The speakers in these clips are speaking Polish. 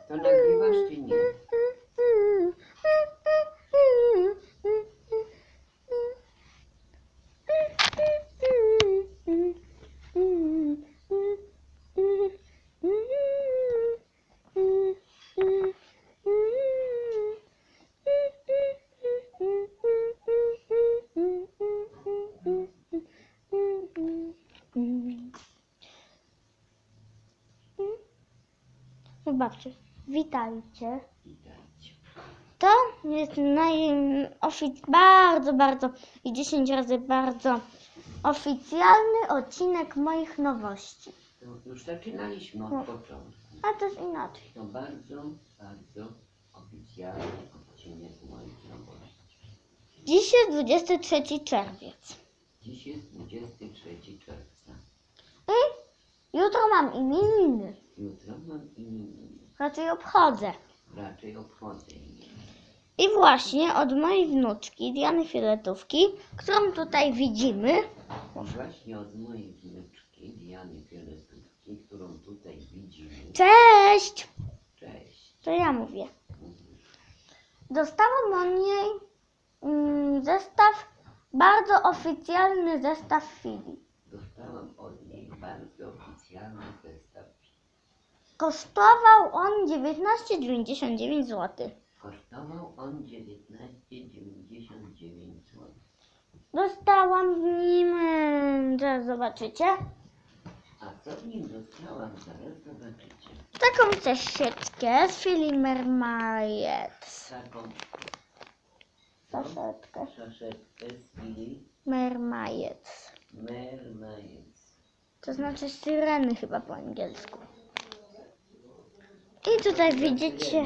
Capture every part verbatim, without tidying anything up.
To nagrywasz czy nie? Zobaczcie, witajcie. Witajcie. To jest najofic- bardzo, bardzo i dziesięć razy bardzo oficjalny odcinek moich nowości. To już zaczynaliśmy od No. początku. A to jest inaczej. To bardzo, bardzo oficjalny odcinek moich nowości. Dziś jest dwudziesty trzeci czerwiec. Dziś jest dwudziestego trzeciego czerwca. I jutro mam imieniny. Jutro mam imieniny. Raczej obchodzę. Raczej obchodzę imieniny. I właśnie od mojej wnuczki, Diany Fioletówki, którą tutaj widzimy. I właśnie od mojej wnuczki, Diany Fioletówki, którą tutaj widzimy. Cześć! Cześć. To ja mówię. Dostałam od niej mm, zestaw, bardzo oficjalny zestaw Fili. Dostałam od niej bardzo oficjalny zestaw. Kosztował on dziewiętnaście dziewięćdziesiąt dziewięć złotych. Kosztował on dziewiętnaście dziewięćdziesiąt dziewięć złotych. Dostałam w nim, mm, zaraz zobaczycie, A co w nim dostałam, zaraz zobaczycie. taką cesieczkę z Fili Mermaids. Taką Saszetkę. szaszetkę z Fili Mermaids. Mermaids. To znaczy syreny chyba po angielsku. I tutaj widzicie,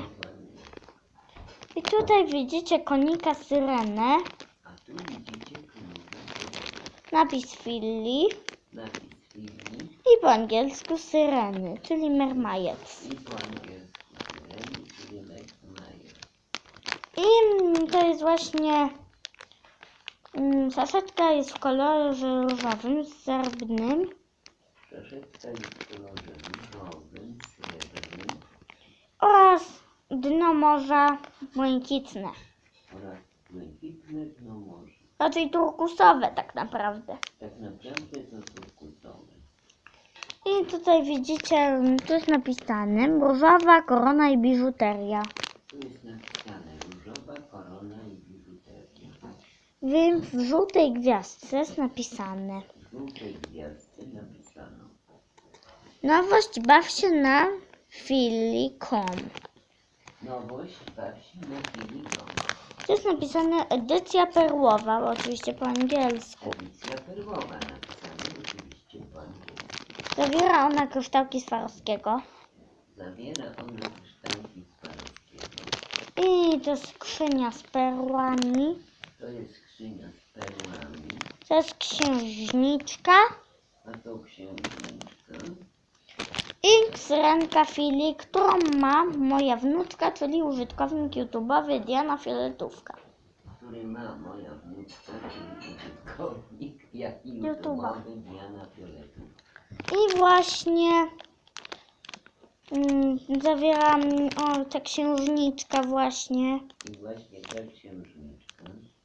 i tutaj widzicie konika syrenę, A tu widzicie konika, napis Fili napis Fili i po angielsku syreny, czyli Mermaids. i po angielsku syreny, czyli Mermaids. I mm, to jest właśnie, mm, saszetka jest w kolorze różowym, srebrnym. Szaszetka jest w kolorze różowym, srebrnym Oraz dno morza błękitne. oraz błękitne dno morza. Raczej turkusowe tak naprawdę. Tak naprawdę to turkusowe. I tutaj widzicie, tu jest napisane różowa korona i biżuteria. Tu jest napisane różowa korona i biżuteria. Więc w żółtej gwiazdce jest napisane W żółtej gwiazdce napisano nowość baw się na fili kropka com. nowość baw się na Fili.com. Tu jest napisane edycja perłowa, bo oczywiście po angielsku. Edycja perłowa napisana oczywiście po angielsku. Zawiera ona kryształki Swarowskiego. Zawiera ona kryształki Swarowskiego. I to jest skrzynia z perłami. To jest skrzynia z perłami. To jest księżniczka. A to księżniczka. I syrenka Fili, którą ma moja wnuczka, czyli użytkownik YouTube'owy Diana Fioletówka. Który ma moja wnuczka, czyli użytkownik, jak i YouTube'a. YouTube'owy Diana Fioletówka. I właśnie mm, zawiera mm, o, ta księżniczka właśnie. I właśnie ta księżniczka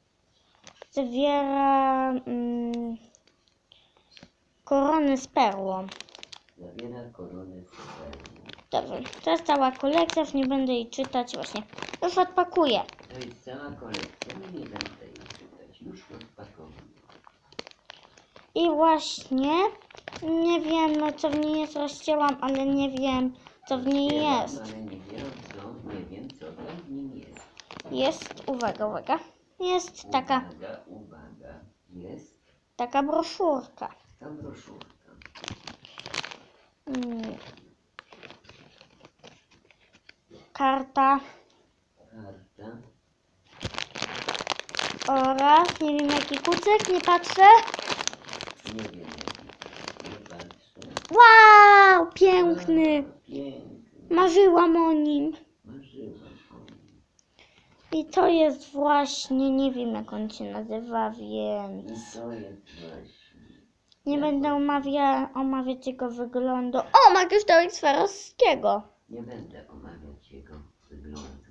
Zawiera mm, koronę z perłą. zawiera koronę z perłą. Dobrze, to jest cała kolekcja, już nie będę jej czytać właśnie. Już odpakuję. To jest cała kolekcja, no nie będę jej czytać, już rozpakowuję. I właśnie, nie wiem co w niej jest, rozcięłam, ale nie wiem co w niej Rozcieram, jest. ale nie wiem co, nie wiem co tam w nim jest. Jest, uwaga, uwaga, jest taka, Uwaga, uwaga, jest taka broszurka. ta broszurka. Mm. Karta Karta oraz, nie wiem jaki kucyk, nie patrzę. Nie wiem jaki, nie patrzę. Wow, piękny. A, piękny, Marzyłam o nim. marzyłam o nim. I to jest właśnie, nie wiem jak on się nazywa, I więc to jest właśnie. nie będę omawia, omawiać jego wyglądu. O, ma kryształek Swarowskiego. Nie będę omawiać jego wyglądu.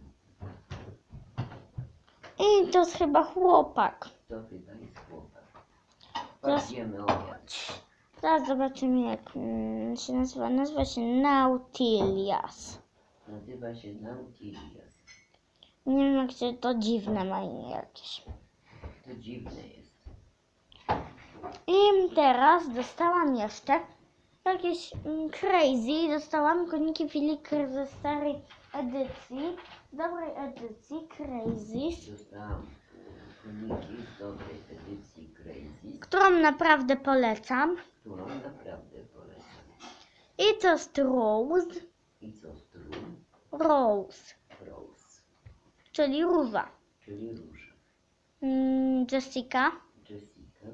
I to jest chyba chłopak. To chyba jest chłopak. Teraz- Chodźmy obiad. Teraz zobaczymy, jak mm, się nazywa. Nazywa się Nautilias. Nazywa się Nautilias. Nie wiem, jak się to dziwne ma imię jakieś. To dziwne jest. I teraz dostałam jeszcze jakieś mm, crazy. Dostałam koniki Filiker ze starej edycji. Z dobrej edycji crazy, Dostałam koniki z dobrej edycji Crazy, którą naprawdę polecam. którą naprawdę polecam. I to jest Rose. I co strum? Rose, Rose, czyli róża. czyli róża. Mm, Jessica Jessica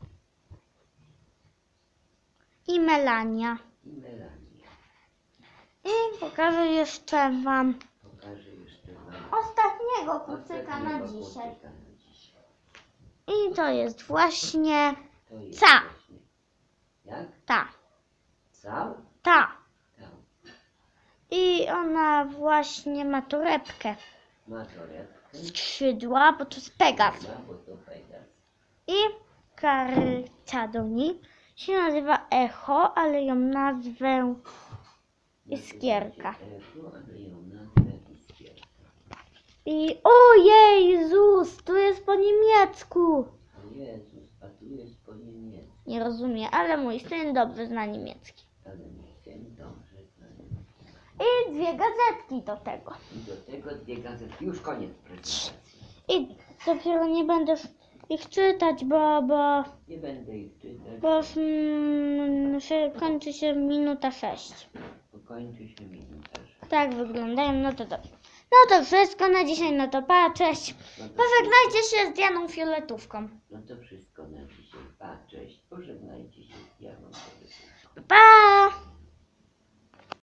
i Melania. i Melania. I pokażę jeszcze Wam Pokażę jeszcze Wam ostatniego kucyka na ostatniego dzisiaj. kucyka na dzisiaj. I to jest właśnie To jest Ca. właśnie. Jak? ta, Cał? ta. Cał. I ona właśnie ma torebkę, Ma torebkę. skrzydła, bo to jest Pegas. Ma, bo to Pegas. I karta do niej się nazywa Echo, ale ją nazwę Iskierka. Nazywa się Echo, ale ją nazwę Iskierka. I o Jezus, tu jest po niemiecku. O Jezus, a tu jest po niemiecku. Nie rozumiem, ale mój syn dobrze zna niemiecki. Ale mój syn dobrze zna niemiecki. I dwie gazetki do tego. I do tego dwie gazety. Już koniec prezentacji. I dopiero nie będę ich czytać, bo, bo, Nie będę ich czytać. bo już mm, się, kończy się minuta sześć. Bo kończy się minuta. Tak wyglądają, no to dobrze. No to wszystko na dzisiaj, no to pa, cześć. No to, Pożegnajcie się z Dianą Fioletówką. no to wszystko na dzisiaj. Pa, cześć. Pożegnajcie się z Janą. Pa!